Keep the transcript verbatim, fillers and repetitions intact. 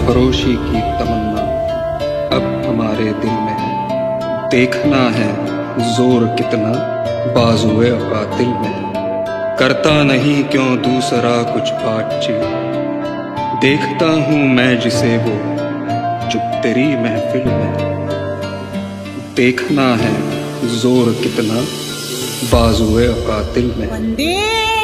सरफरोशी की तमन्ना अब हमारे दिल में है। देखना है जोर कितना बाजुए कातिल में है। करता नहीं क्यों दूसरा कुछ बातचीत, देखता हूँ मैं जिसे वो चुप तेरी महफिल में है। देखना है जोर कितना बाजुए कातिल में है।